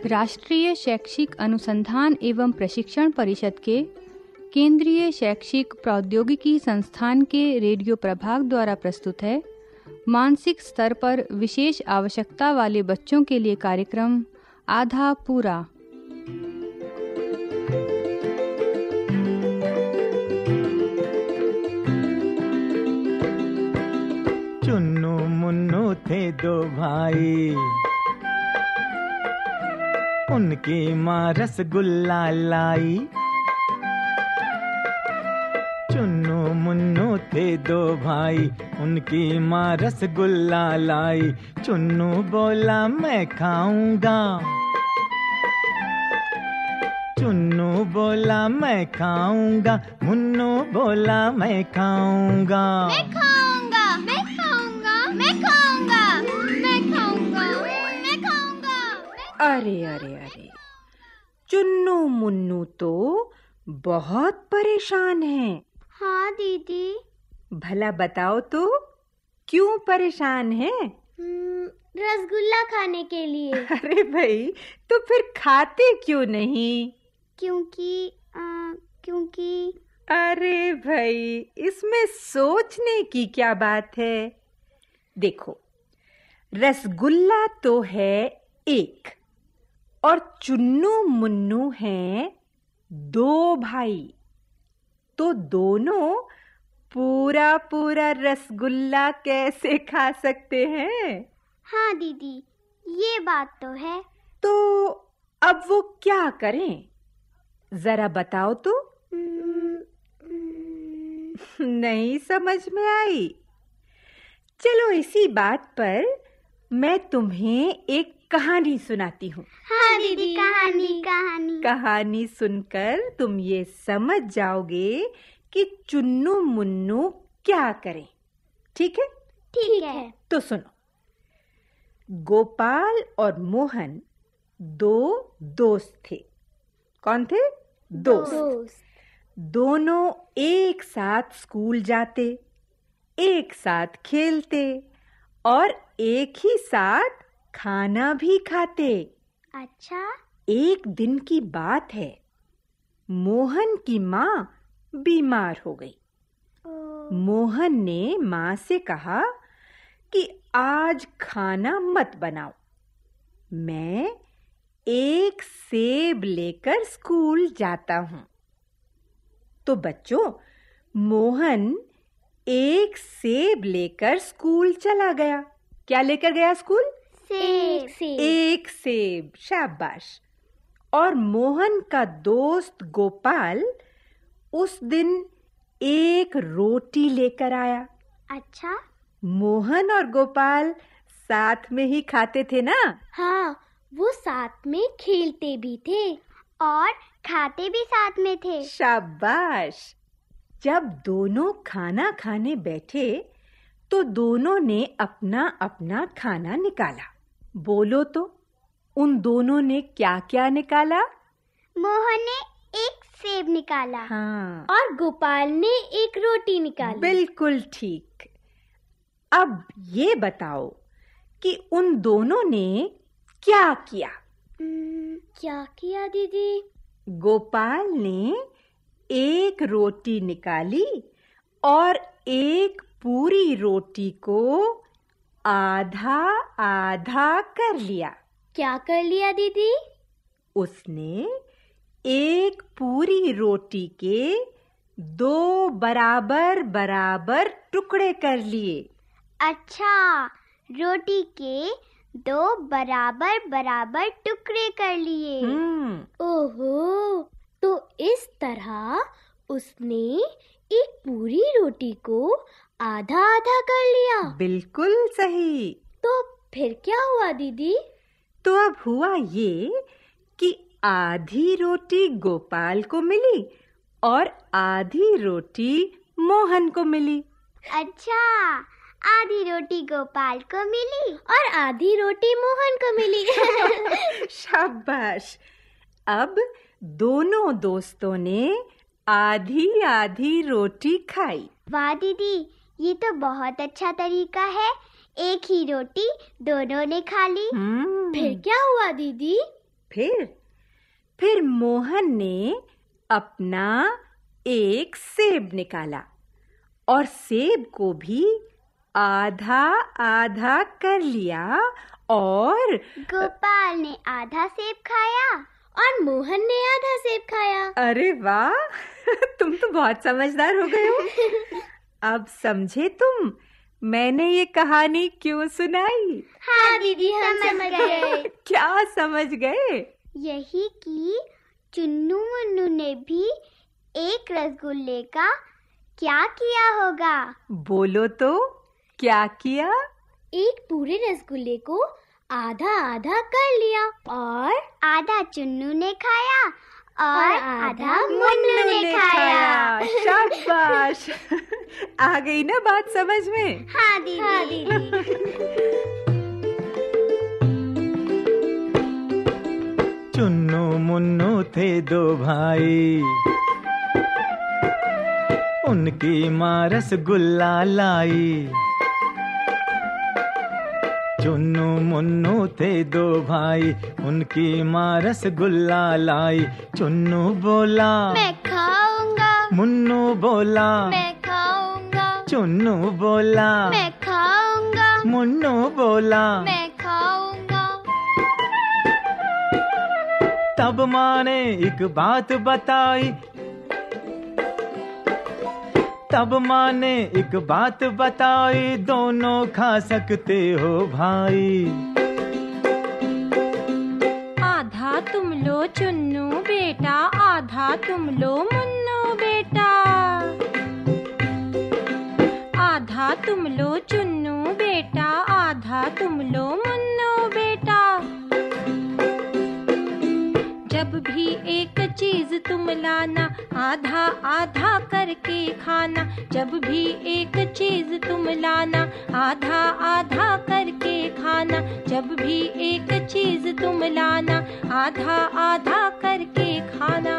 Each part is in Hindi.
राष्ट्रीय शैक्षिक अनुसंधान एवं प्रशिक्षण परिषद के केंद्रीय शैक्षिक प्रौद्योगिकी संस्थान के रेडियो प्रभाग द्वारा प्रस्तुत है मानसिक स्तर पर विशेष आवश्यकता वाले बच्चों के लिए कार्यक्रम आधा पूरा। चुन्नू मुन्नू थे दो भाई, उनकी माँ रसगुल्ला लाई। चुन्नू मुन्नू थे दो भाई, उनकी माँ रसगुल्ला लाई। चुन्नू बोला मैं खाऊंगा, चुन्नू बोला मैं खाऊंगा, मुन्नू बोला मैं खाऊंगा। मैं खाऊंगा, मैं खाऊंगा, मैं खाऊंगा, मैं खाऊंगा, मैं खाऊंगा। अरे अरे अरे, चुन्नू मुन्नू तो बहुत परेशान हैं। हाँ दीदी। भला बताओ तो क्यों परेशान हैं? रसगुल्ला खाने के लिए। अरे भाई, तो फिर खाते क्यों नहीं? क्योंकि अरे भाई, इसमें सोचने की क्या बात है। देखो, रसगुल्ला तो है एक और चुन्नू मुन्नू हैं दो भाई, तो दोनों पूरा पूरा रसगुल्ला कैसे खा सकते हैं? हाँ दीदी, ये बात तो है। तो अब वो क्या करें, जरा बताओ तो। नहीं समझ में आई? चलो इसी बात पर मैं तुम्हें एक कहानी सुनाती हूँ। हाँ दीदी, कहानी सुनकर तुम ये समझ जाओगे कि चुन्नू मुन्नू क्या करें। ठीक है? ठीक है। तो सुनो। गोपाल और मोहन दो दोस्त थे। कौन थे? दोस्त। दोनों एक साथ स्कूल जाते, एक साथ खेलते और एक ही साथ खाना भी खाते। अच्छा। एक दिन की बात है, मोहन की माँ बीमार हो गई। मोहन ने माँ से कहा कि आज खाना मत बनाओ, मैं एक सेब लेकर स्कूल जाता हूँ। तो बच्चों, मोहन एक सेब लेकर स्कूल चला गया। क्या लेकर गया स्कूल? सेब। एक सेब, शाबाश। और मोहन का दोस्त गोपाल उस दिन एक रोटी लेकर आया। अच्छा। मोहन और गोपाल साथ में ही खाते थे ना? हाँ, वो साथ में खेलते भी थे और खाते भी साथ में थे। शाबाश। जब दोनों खाना खाने बैठे तो दोनों ने अपना अपना खाना निकाला। बोलो तो, उन दोनों ने क्या क्या निकाला? मोहन ने एक सेब निकाला। हाँ। और गोपाल ने एक रोटी निकाली। बिल्कुल ठीक। अब ये बताओ कि उन दोनों ने क्या किया? क्या किया दीदी? गोपाल ने एक रोटी निकाली और एक पूरी रोटी को आधा आधा कर लिया। क्या कर लिया दीदी? उसने एक पूरी रोटी के दो बराबर बराबर टुकड़े कर लिए। अच्छा, रोटी के दो बराबर बराबर टुकड़े कर लिए। ओहो, तो इस तरह उसने एक पूरी रोटी को आधा आधा कर लिया। बिल्कुल सही। तो फिर क्या हुआ दीदी? तो अब हुआ ये कि आधी रोटी गोपाल को मिली और आधी रोटी मोहन को मिली। अच्छा, आधी रोटी गोपाल को मिली और आधी रोटी मोहन को मिली। शाबाश। अब दोनों दोस्तों ने आधी आधी रोटी खाई। वाह दीदी, ये तो बहुत अच्छा तरीका है। एक ही रोटी दोनों ने खा ली। हम्म। फिर क्या हुआ दीदी? फिर मोहन ने अपना एक सेब निकाला और सेब को भी आधा आधा कर लिया और गोपाल ने आधा सेब खाया और मोहन ने आधा सेब खाया। अरे वाह, तुम तो बहुत समझदार हो गए हो। अब समझे तुम मैंने ये कहानी क्यों सुनाई? हाँ दीदी, हम समझ गए। क्या समझ गए? यही कि चुन्नू मुन्नू ने भी एक रसगुल्ले का क्या किया होगा? बोलो तो, क्या किया? एक पूरे रसगुल्ले को आधा आधा कर लिया और आधा चुन्नू ने खाया और आधा मुन्नू ने खाया। शाबाश। आ गई ना बात समझ में? हाँ दीदी। चुन्नू मुन्नू थे दो भाई, उनकी माँ रसगुल्ला लाई। चुन्नू मुन्नू थे दो भाई, उनकी माँ रसगुल्ला लाई। चुन्नू बोला मैं खाऊंगा, मुन्नू बोला मैं खाऊंगा, चुन्नू बोला मैं खाऊंगा, मुन्नू बोला मैं खाऊंगा। तब माँ ने एक बात बताई, तब माँ ने एक बात बताई, दोनों खा सकते हो भाई। आधा तुम लो चुन्नू बेटा, आधा तुम लो मुन्नू बेटा। आधा तुम लो चुन्नू बेटा, आधा तुम लो मुन्नू बेटा। जब भी एक चीज तुम लाना, आधा आधा करके खाना। जब भी एक चीज तुम लाना, आधा आधा करके खाना। जब भी एक चीज तुम लाना, आधा आधा करके खाना।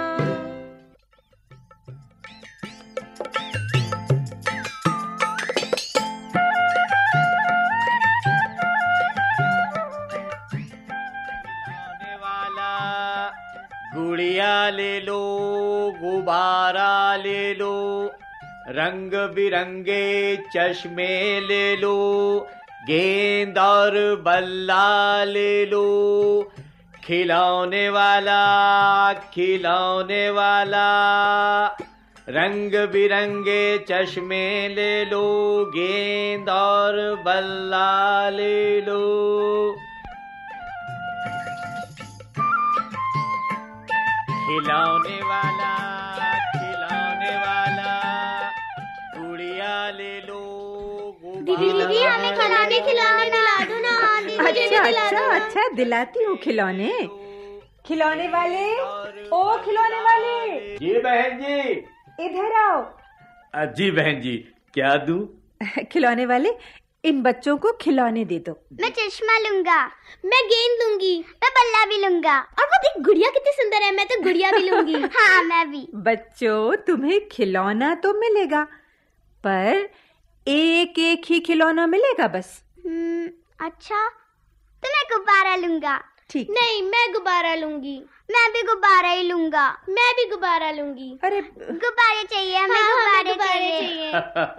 गुड़िया ले लो, गुब्बारा ले लो, रंग बिरंगे चश्मे ले लो, गेंद और बल्ला ले लो। खिलौने वाला, खिलौने वाला, रंग बिरंगे चश्मे ले लो, गेंद और बल्ला ले लो। खिलौने वाला, खिलौने वाला, गुड़िया ले लो। दीदी हमें खिलौने दिला दो ना। अच्छा दिलाती हूँ खिलौने। खिलौने वाले, ओ खिलौने वाले। जी बहन जी। इधर आओ। जी बहन जी, क्या दूं? खिलौने वाले, इन बच्चों को खिलौने दे दो। मैं चश्मा लूंगा, मैं गेंद लूंगी, मैं बल्ला भी लूंगा। और वो देख गुड़िया कितनी सुंदर है, मैं तो गुड़िया भी लूंगी। हाँ मैं भी। बच्चों, तुम्हें खिलौना तो मिलेगा, पर एक एक ही खिलौना मिलेगा बस। अच्छा, तो मैं गुब्बारा लूंगा। ठीक। नहीं, मैं गुब्बारा लूंगी। मैं भी गुब्बारा ही लूंगा। मैं भी गुब्बारा लूंगी। अरे गुब्बारे चाहिए हमें। हाँ, गुब्बारे चाहिए।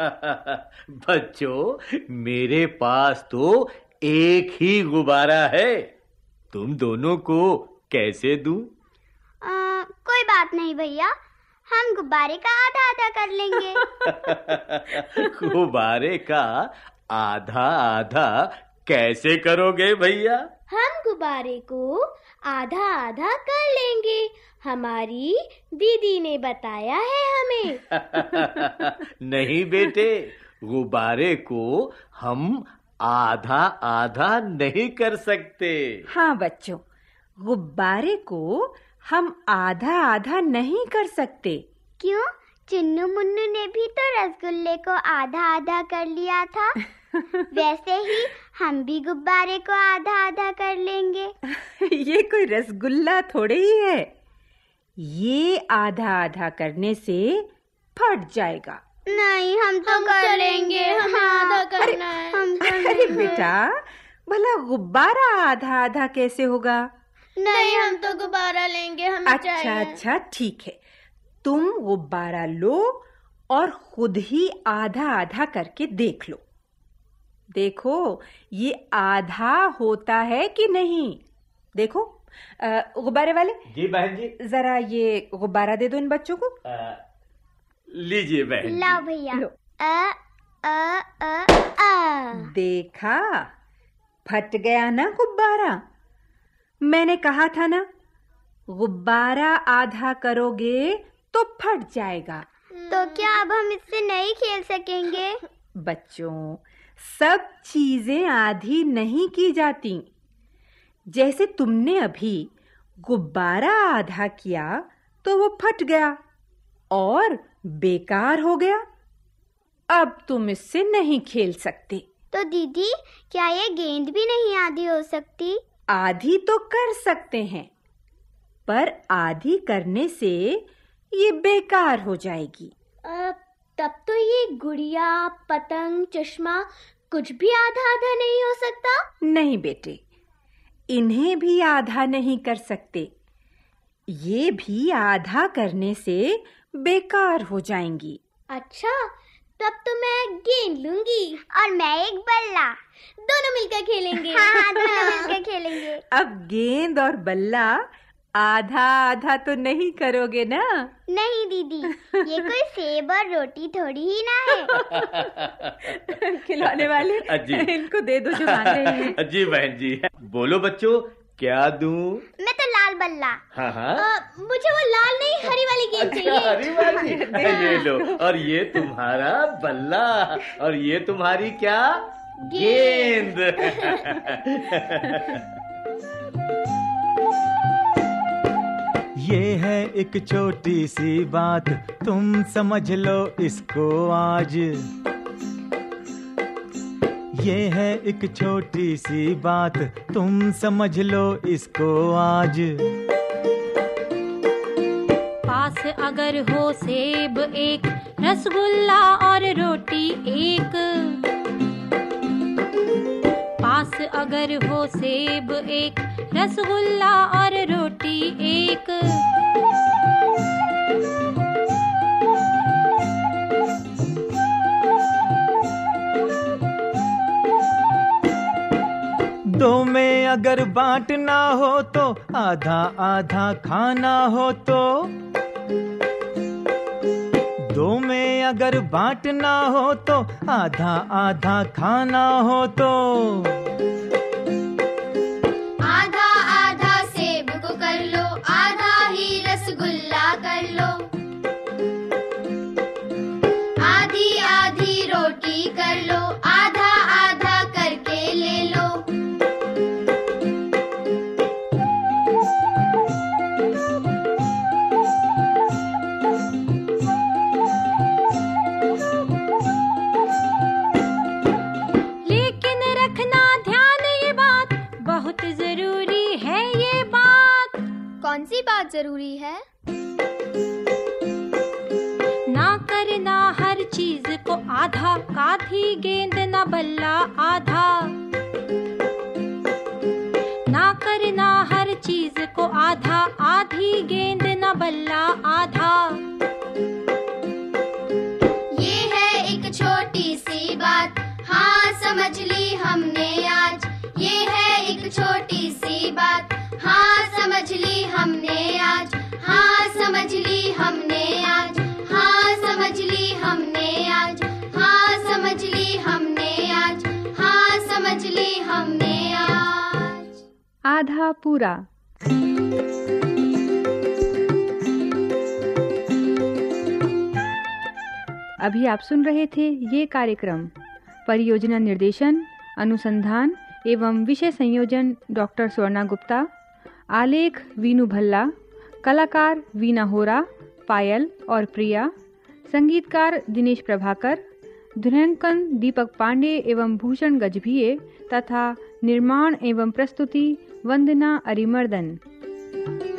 बच्चों, मेरे पास तो एक ही गुब्बारा है, तुम दोनों को कैसे दूं? कोई बात नहीं भैया, हम गुब्बारे का आधा आधा कर लेंगे। गुब्बारे का आधा आधा कैसे करोगे भैया? हम गुब्बारे को आधा आधा कर लेंगे, हमारी दीदी ने बताया है हमें। नहीं बेटे, गुब्बारे को हम आधा आधा नहीं कर सकते। हाँ बच्चों, गुब्बारे को हम आधा आधा नहीं कर सकते। क्यों? चुन्नू मुन्नू ने भी तो रसगुल्ले को आधा आधा कर लिया था। वैसे ही हम भी गुब्बारे को आधा आधा कर लेंगे। ये कोई रसगुल्ला थोड़े ही है, ये आधा आधा करने से फट जाएगा। नहीं, हम तो कर लेंगे, हमें आधा करना है। अरे बेटा, भला गुब्बारा आधा आधा कैसे होगा? नहीं, हम तो गुब्बारा लेंगे, हमें चाहिए। अच्छा ठीक है, तुम गुब्बारा लो और खुद ही आधा आधा करके देख लो। देखो ये आधा होता है कि नहीं। देखो गुब्बारे वाले। जी बहन जी। जरा ये गुब्बारा दे दो इन बच्चों को। लीजिए बहन। लाओ भैया। लो। देखा, फट गया ना गुब्बारा। मैंने कहा था ना, गुब्बारा आधा करोगे तो फट जाएगा। तो क्या अब हम इससे नहीं खेल सकेंगे? बच्चों, सब चीजें आधी नहीं की जाती। जैसे तुमने अभी गुब्बारा आधा किया तो वो फट गया और बेकार हो गया। अब तुम इससे नहीं खेल सकते। तो दीदी, क्या ये गेंद भी नहीं आधी हो सकती? आधी तो कर सकते हैं, पर आधी करने से ये बेकार हो जाएगी। तब तो ये गुड़िया, पतंग, चश्मा कुछ भी आधा आधा नहीं हो सकता? नहीं बेटे, इन्हें भी आधा नहीं कर सकते। ये भी आधा करने से बेकार हो जाएंगी। अच्छा, तब तो मैं गेंद लूंगी और मैं एक बल्ला। दोनों मिलकर खेलेंगे। हाँ, दोनों मिलकर खेलेंगे। अब गेंद और बल्ला आधा आधा तो नहीं करोगे ना? नहीं दीदी, ये कोई सेब और रोटी थोड़ी ही ना है। खिलौने वाले, इनको दे दो जो मांग रहे हैं। जी बहन जी। बोलो बच्चों, क्या दूं? मैं तो लाल बल्ला। हाँ। मुझे वो लाल नहीं, हरी वाली गेंद चाहिए। हरी वाली? ये लो, और ये तुम्हारा बल्ला, और ये तुम्हारी क्या? गेंद। ये है एक छोटी सी बात, तुम समझ लो इसको आज। ये है एक छोटी सी बात, तुम समझ लो इसको आज। पास अगर हो सेब एक, रसगुल्ला और रोटी एक। पास अगर हो सेब एक, रसगुल्ला और रोटी एक। दो में अगर बांटना हो तो आधा आधा खाना हो तो। दो में अगर बांटना हो तो आधा आधा खाना हो तो। आधा आधा सेब को कर लो, आधा ही रसगुल्ला कर लो। आधी आधी रोटी कर लो, आधा आधा करके ले लो। लेकिन रखना ध्यान ये बात, बहुत जरूरी है ये बात। कौन सी बात जरूरी है? ना करना हर चीज को आधा, काधी गेंद न बल्ला आधा। ना करना हर चीज को आधा, आधी गेंद न बल्ला आधा। ये है एक छोटी सी बात, हाँ समझ ली हमने आज। ये है एक छोटी सी बात, हाँ समझ ली हमने आज। हाँ समझ ली हमने आज। हाँ समझ ली हमने आज। हाँ समझ ली हमने आज। हाँ समझ ली हमने आज। आधा पूरा। अभी आप सुन रहे थे ये कार्यक्रम। परियोजना निर्देशन, अनुसंधान एवं विषय संयोजन डॉक्टर स्वर्णा गुप्ता। आलेख वीनू भल्ला। कलाकार वीना होरा, पायल और प्रिया। संगीतकार दिनेश प्रभाकर। ध्वन्यांकन दीपक पांडे एवं भूषण गजभिये तथा निर्माण एवं प्रस्तुति वंदना अरिमर्दन।